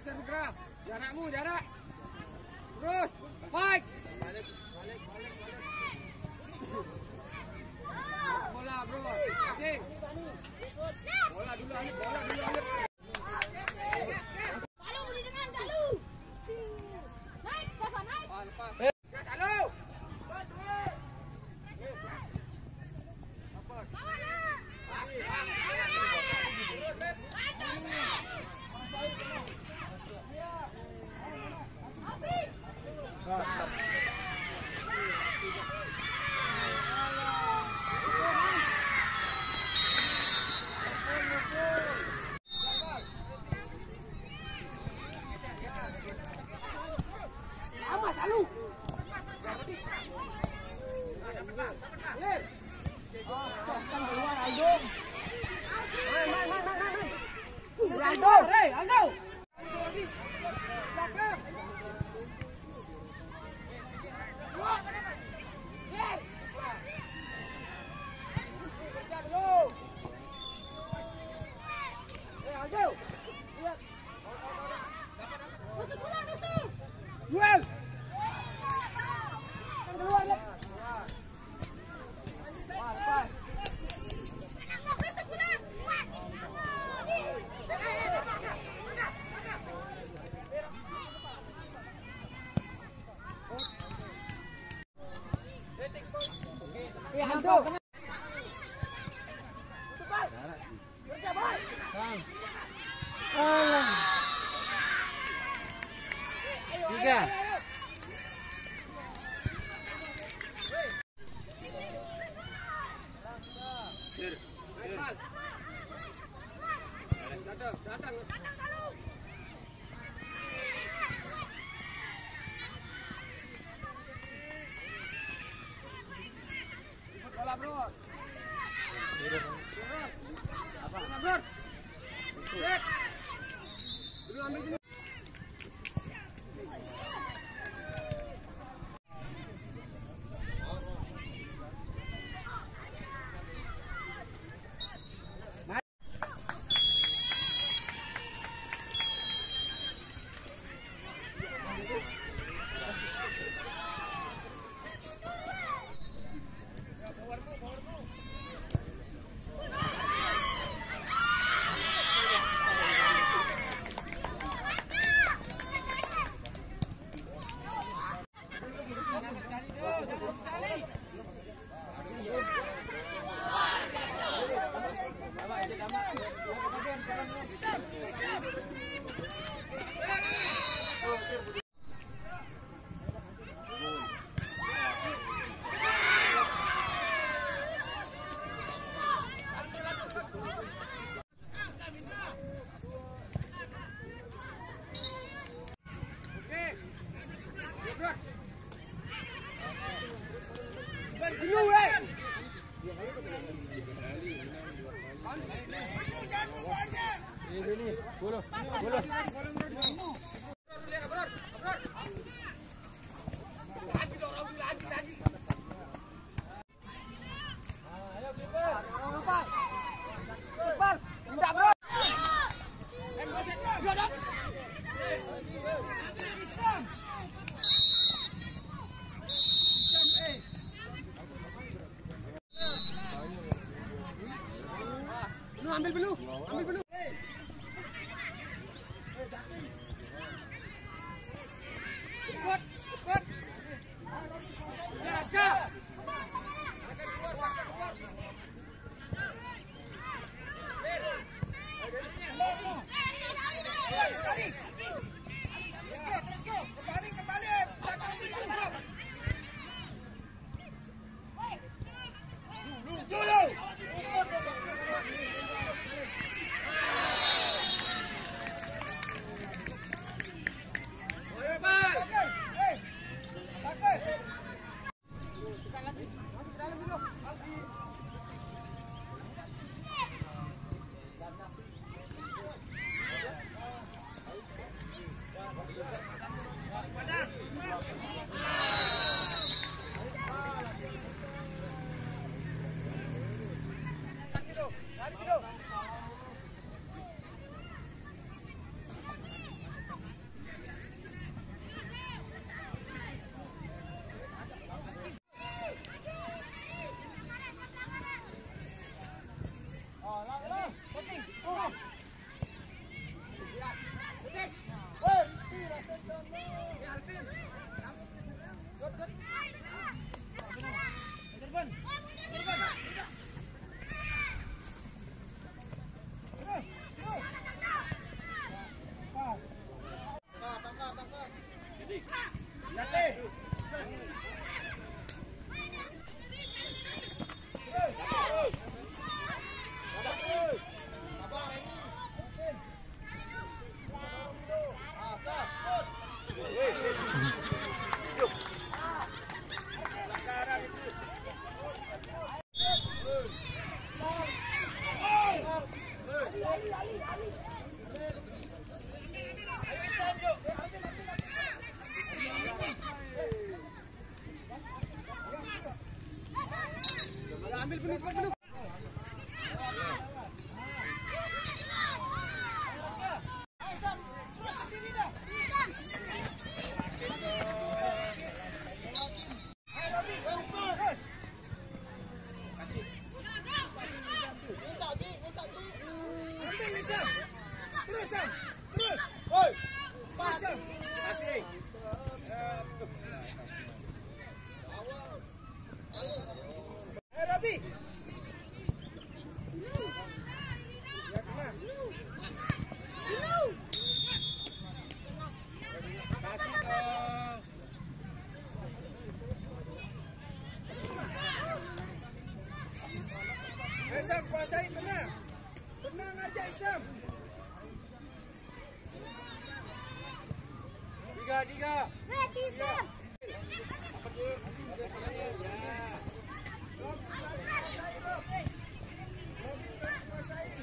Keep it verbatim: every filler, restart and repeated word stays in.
Bisa segera. Jarakmu, jarak. Terus, fight. Bola, bro. Asing. Bola dulu, Alif. Bola dulu, Alif. Salu, di depan, Salu. Naik, Dava, naik. Ah, lepas. Salu. Apa Salu? Aldo, hey, Aldo. Duel. Keluar ya. Wah, lepas. Aldo. Cepat. Kerja, boy. Alah. Tiga. Datang, datang. Bola, bro. Apa? Bro. Set. Dulu ambil dulu. Jenuh, eh. Ini ni, bola, bola. Ayo keeper. Lupa. Keeper, tidak bro. Lu ambil dulu, ambil dulu. Cepat, cepat. Ya, Aska. Kembali, kembali. Dulu. Ambil ni Sam. Terus Sam. Terus. Oi. Pas Sam. Kasih. Eh Rabi. Ya kena. Kasih dong. Eh Sam, kuasain tenang. Tenang aja Sam. Tiga, tiga. Mati Sam. Kuasain Rob. Robin kuasain.